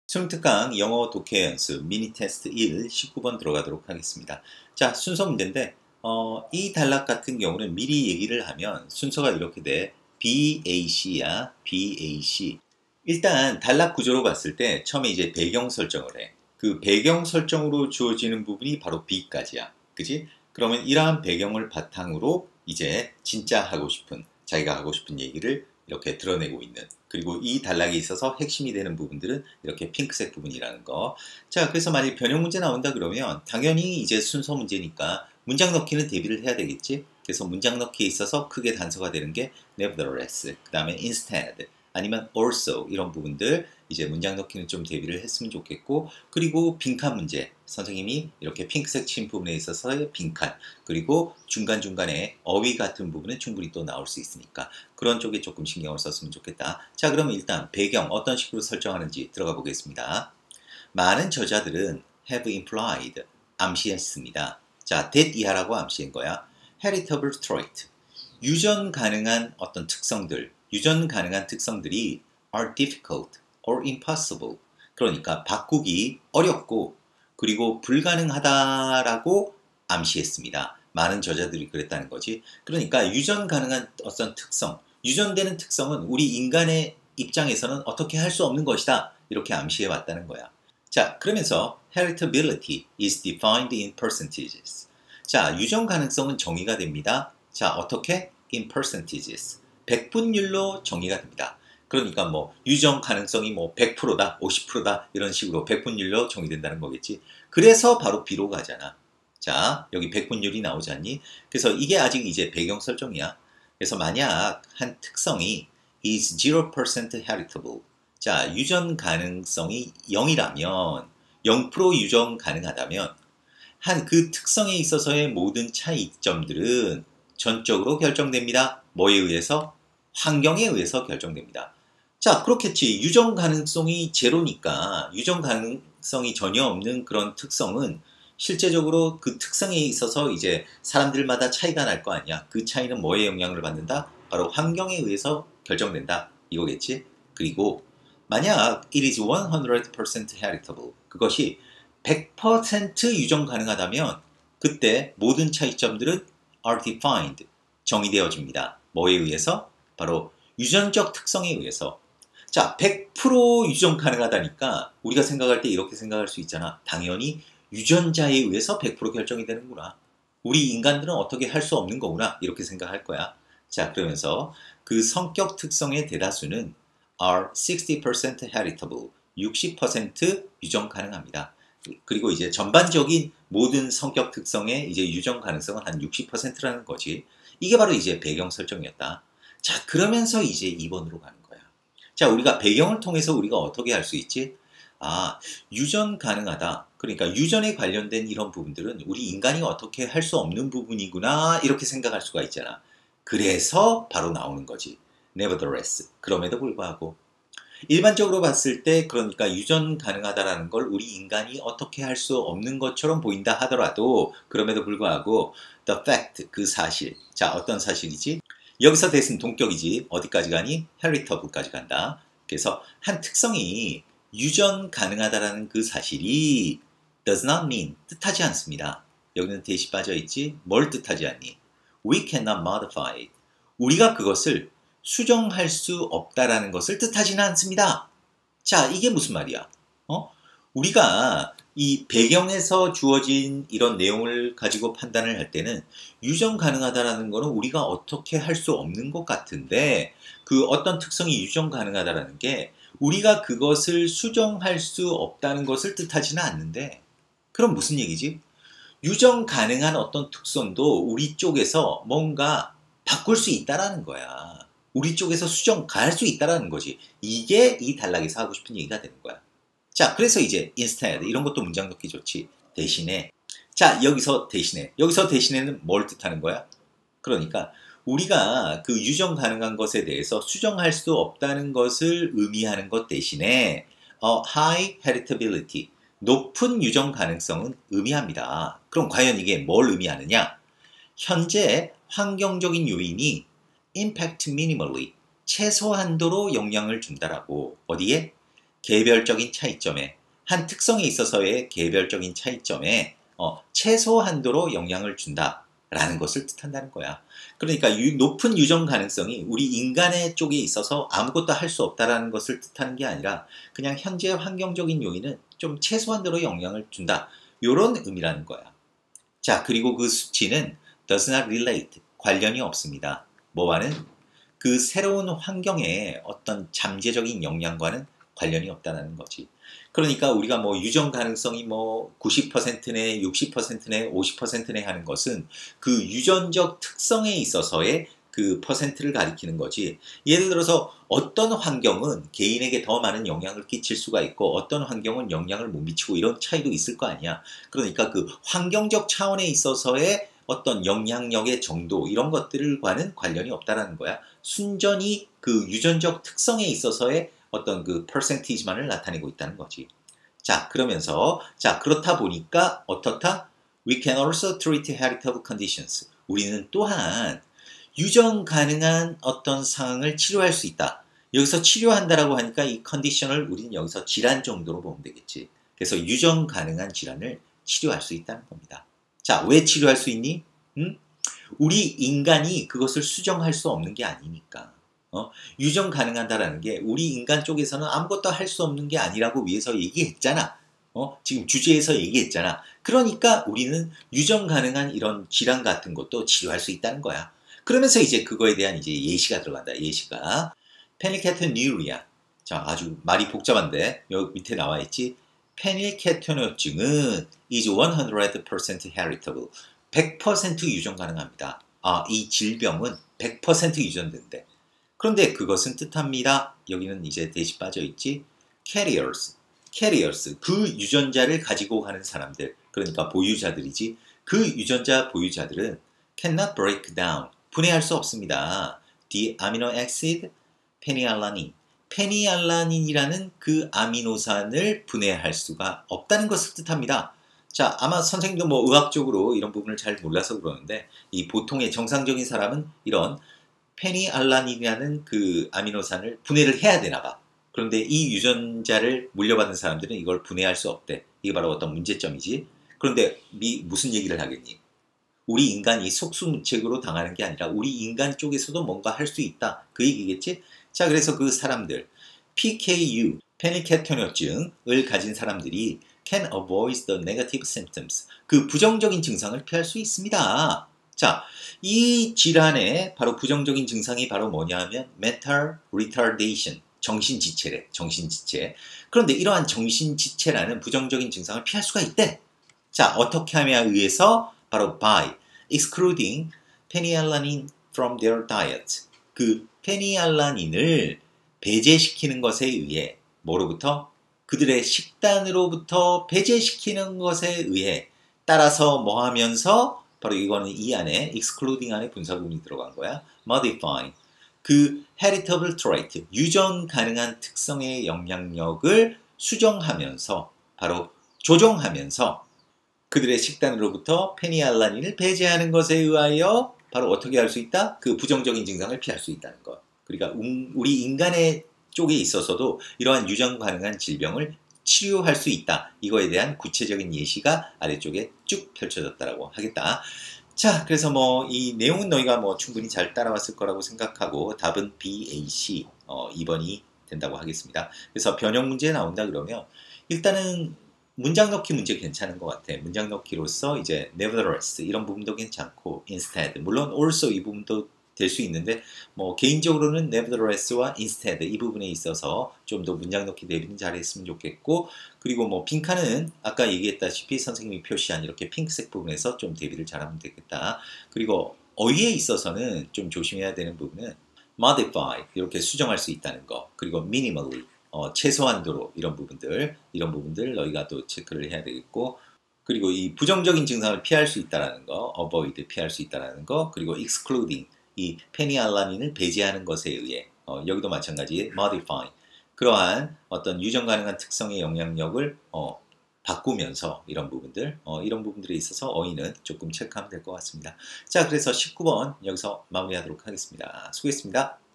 수능특강 영어 독해 연습 미니 테스트 1 19번 들어가도록 하겠습니다. 자, 순서 문제인데 이 단락 같은 경우는 미리 얘기를 하면 순서가 이렇게 돼. BAC야. BAC. 일단 단락 구조로 봤을 때 처음에 이제 배경 설정을 해. 그 배경 설정으로 주어지는 부분이 바로 B까지야. 그지? 그러면 이러한 배경을 바탕으로 이제 진짜 하고 싶은, 자기가 하고 싶은 얘기를 이렇게 드러내고 있는, 그리고 이 단락에 있어서 핵심이 되는 부분들은 이렇게 핑크색 부분이라는 거. 자, 그래서 만약 변형 문제 나온다 그러면 당연히 이제 순서 문제니까 문장 넣기는 대비를 해야 되겠지. 그래서 문장 넣기에 있어서 크게 단서가 되는 게 nevertheless, 그 다음에 instead, 아니면 also 이런 부분들 이제 문장 넣기는 좀 대비를 했으면 좋겠고, 그리고 빈칸 문제, 선생님이 이렇게 핑크색 친 부분에 있어서의 빈칸, 그리고 중간중간에 어휘 같은 부분은 충분히 또 나올 수 있으니까 그런 쪽에 조금 신경을 썼으면 좋겠다. 자, 그러면 일단 배경 어떤 식으로 설정하는지 들어가 보겠습니다. 많은 저자들은 have implied, 암시했습니다. 자, that 이하라고 암시한 거야. heritable trait, 유전 가능한 어떤 특성들, 유전 가능한 특성들이 are difficult or impossible, 그러니까 바꾸기 어렵고 그리고 불가능하다라고 암시했습니다. 많은 저자들이 그랬다는 거지. 그러니까 유전 가능한 어떤 특성, 유전되는 특성은 우리 인간의 입장에서는 어떻게 할 수 없는 것이다, 이렇게 암시해 왔다는 거야. 자, 그러면서 heritability is defined in percentages. 자, 유전 가능성은 정의가 됩니다. 자, 어떻게? in percentages. 백분율로 정의가 됩니다. 그러니까 뭐 유전 가능성이 뭐 100%다, 50%다 이런 식으로 백분율로 정의된다는 거겠지. 그래서 바로 B로 가잖아. 자, 여기 백분율이 나오지 않니? 그래서 이게 아직 이제 배경 설정이야. 그래서 만약 한 특성이 is 0% heritable. 자, 유전 가능성이 0이라면, 0% 유전 가능하다면 한 그 특성에 있어서의 모든 차이점들은 전적으로 결정됩니다. 뭐에 의해서? 환경에 의해서 결정됩니다. 자, 그렇겠지. 유전 가능성이 제로니까, 유전 가능성이 전혀 없는 그런 특성은 실제적으로 그 특성에 있어서 이제 사람들마다 차이가 날 거 아니야. 그 차이는 뭐에 영향을 받는다? 바로 환경에 의해서 결정된다, 이거겠지. 그리고 만약 it is 100% heritable, 그것이 100% 유전 가능하다면 그때 모든 차이점들은 are defined, 정의되어집니다. 뭐에 의해서? 바로 유전적 특성에 의해서. 자, 100% 유전 가능하다니까 우리가 생각할 때 이렇게 생각할 수 있잖아. 당연히 유전자에 의해서 100% 결정이 되는구나. 우리 인간들은 어떻게 할 수 없는 거구나, 이렇게 생각할 거야. 자, 그러면서 그 성격 특성의 대다수는 are 60% heritable, 60% 유전 가능합니다. 그리고 이제 전반적인 모든 성격 특성의 이제 유전 가능성은 한 60%라는 거지. 이게 바로 이제 배경 설정이었다. 자, 그러면서 이제 2번으로 가는 거야. 자, 우리가 배경을 통해서 우리가 어떻게 할 수 있지? 아, 유전 가능하다. 그러니까 유전에 관련된 이런 부분들은 우리 인간이 어떻게 할 수 없는 부분이구나, 이렇게 생각할 수가 있잖아. 그래서 바로 나오는 거지. nevertheless, 그럼에도 불구하고. 일반적으로 봤을 때 그러니까 유전 가능하다라는 걸 우리 인간이 어떻게 할 수 없는 것처럼 보인다 하더라도 그럼에도 불구하고 the fact, 그 사실. 자, 어떤 사실이지? 여기서 대신 동격이지. 어디까지 가니? heritable까지 간다. 그래서 한 특성이 유전 가능하다라는 그 사실이 does not mean, 뜻하지 않습니다. 여기는 대시 빠져있지. 뭘 뜻하지 않니? We cannot modify it. 우리가 그것을 수정할 수 없다라는 것을 뜻하지는 않습니다. 자, 이게 무슨 말이야? 우리가 이 배경에서 주어진 이런 내용을 가지고 판단을 할 때는 유전 가능하다라는 거는 우리가 어떻게 할 수 없는 것 같은데, 그 어떤 특성이 유전 가능하다라는 게 우리가 그것을 수정할 수 없다는 것을 뜻하지는 않는데, 그럼 무슨 얘기지? 유전 가능한 어떤 특성도 우리 쪽에서 뭔가 바꿀 수 있다라는 거야. 우리 쪽에서 수정 가할 수 있다라는 거지. 이게 이 단락에서 하고 싶은 얘기가 되는 거야. 자, 그래서 이제 instead 이런 것도 문장 넣기 좋지. 대신에. 자, 여기서 대신에. 여기서 대신에는 뭘 뜻하는 거야? 그러니까 우리가 그 유전 가능한 것에 대해서 수정할 수 없다는 것을 의미하는 것 대신에 high heritability, 높은 유전 가능성은 의미합니다. 그럼 과연 이게 뭘 의미하느냐? 현재 환경적인 요인이 impact minimally, 최소한도로 영향을 준다라고. 어디에? 개별적인 차이점에 한 특성에 있어서의 개별적인 차이점에 최소한도로 영향을 준다라는 것을 뜻한다는 거야. 그러니까 높은 유전 가능성이 우리 인간의 쪽에 있어서 아무것도 할 수 없다라는 것을 뜻하는 게 아니라 그냥 현재 환경적인 요인은 좀 최소한도로 영향을 준다. 이런 의미라는 거야. 자, 그리고 그 수치는 does not relate, 관련이 없습니다. 뭐와는? 그 새로운 환경의 어떤 잠재적인 영향과는 관련이 없다는 거지. 그러니까 우리가 뭐 유전 가능성이 뭐 90%네, 60%네, 50%네 하는 것은 그 유전적 특성에 있어서의 그 퍼센트를 가리키는 거지. 예를 들어서 어떤 환경은 개인에게 더 많은 영향을 끼칠 수가 있고 어떤 환경은 영향을 못 미치고 이런 차이도 있을 거 아니야. 그러니까 그 환경적 차원에 있어서의 어떤 영향력의 정도 이런 것들과는 관련이 없다라는 거야. 순전히 그 유전적 특성에 있어서의 어떤 그 퍼센티지만을 나타내고 있다는 거지. 자, 그러면서 자, 그렇다 보니까 어떻다? We can also treat heritable conditions. 우리는 또한 유전 가능한 어떤 상황을 치료할 수 있다. 여기서 치료한다라고 하니까 이 컨디션을 우리는 여기서 질환 정도로 보면 되겠지. 그래서 유전 가능한 질환을 치료할 수 있다는 겁니다. 자, 왜 치료할 수 있니? 우리 인간이 그것을 수정할 수 없는 게 아니니까. 유전 가능하다라는 게 우리 인간 쪽에서는 아무것도 할 수 없는 게 아니라고 위에서 얘기했잖아. 지금 주제에서 얘기했잖아. 그러니까 우리는 유전 가능한 이런 질환 같은 것도 치료할 수 있다는 거야. 그러면서 이제 그거에 대한 이제 예시가 들어간다. 예시가 페닐케토뉴리아. 자, 아주 말이 복잡한데 여기 밑에 나와 있지. 페닐케토뉴증은 is 100% heritable. 100% 유전 가능합니다. 이 질병은 100% 유전된대. 그런데 그것은 뜻합니다. 여기는 이제 대시 빠져 있지. carriers. 그 유전자를 가지고 가는 사람들. 그러니까 보유자들이지. 그 유전자 보유자들은 cannot break down. 분해할 수 없습니다. The amino acid 페니알라닌. 페니알라닌이라는 그 아미노산을 분해할 수가 없다는 것을 뜻합니다. 자, 아마 선생님도 뭐 의학적으로 이런 부분을 잘 몰라서 그러는데 이 보통의 정상적인 사람은 이런 페니알라닌이라는 그 아미노산을 분해를 해야 되나 봐. 그런데 이 유전자를 물려받은 사람들은 이걸 분해할 수 없대. 이게 바로 어떤 문제점이지. 그런데 무슨 얘기를 하겠니? 우리 인간이 속수무책으로 당하는 게 아니라 우리 인간 쪽에서도 뭔가 할 수 있다. 그 얘기겠지? 자, 그래서 그 사람들 PKU, 페닐케토뉴증을 가진 사람들이 can avoid the negative symptoms. 그 부정적인 증상을 피할 수 있습니다. 자, 이 질환의 바로 부정적인 증상이 바로 뭐냐 하면 mental retardation, 정신지체래, 정신지체. 그런데 이러한 정신지체라는 부정적인 증상을 피할 수가 있대. 자, 어떻게 함에 의해서 바로 by excluding phenylalanine from their diet. 그 페니알라닌을 배제시키는 것에 의해 뭐로부터? 그들의 식단으로부터 배제시키는 것에 의해 따라서 뭐 하면서 바로 이거는 이 안에 excluding 안에 분사구문이 들어간 거야. modifying 그 heritable trait 유전 가능한 특성의 영향력을 수정하면서 바로 조정하면서 그들의 식단으로부터 페니알라닌을 배제하는 것에 의하여 바로 어떻게 할 수 있다? 그 부정적인 증상을 피할 수 있다는 것. 그러니까 우리 인간의 쪽에 있어서도 이러한 유전 가능한 질병을 치료할 수 있다. 이거에 대한 구체적인 예시가 아래쪽에 쭉 펼쳐졌다라고 하겠다. 자, 그래서 뭐 이 내용은 너희가 뭐 충분히 잘 따라왔을 거라고 생각하고 답은 BAC 2번이 된다고 하겠습니다. 그래서 변형 문제 나온다 그러면 일단은 문장 넣기 문제 괜찮은 것 같아. 문장 넣기로서 이제 nevertheless 이런 부분도 괜찮고 instead 물론 also 이 부분도 될 수 있는데 뭐 개인적으로는 nevertheless와 instead 이 부분에 있어서 좀 더 문장 넣기 대비는 잘했으면 좋겠고 그리고 뭐 빈칸은 아까 얘기했다시피 선생님이 표시한 이렇게 핑크색 부분에서 좀 대비를 잘하면 되겠다. 그리고 어휘에 있어서는 좀 조심해야 되는 부분은 modify 이렇게 수정할 수 있다는 거 그리고 minimally 최소한도로 이런 부분들 너희가 또 체크를 해야 되겠고 그리고 이 부정적인 증상을 피할 수 있다는 거 avoid 피할 수 있다는 거 그리고 excluding 이 페니알라닌을 배제하는 것에 의해 여기도 마찬가지 modify 그러한 어떤 유전 가능한 특성의 영향력을 바꾸면서 이런 부분들에 있어서 어휘는 조금 체크하면 될 것 같습니다. 자, 그래서 19번 여기서 마무리하도록 하겠습니다. 수고했습니다.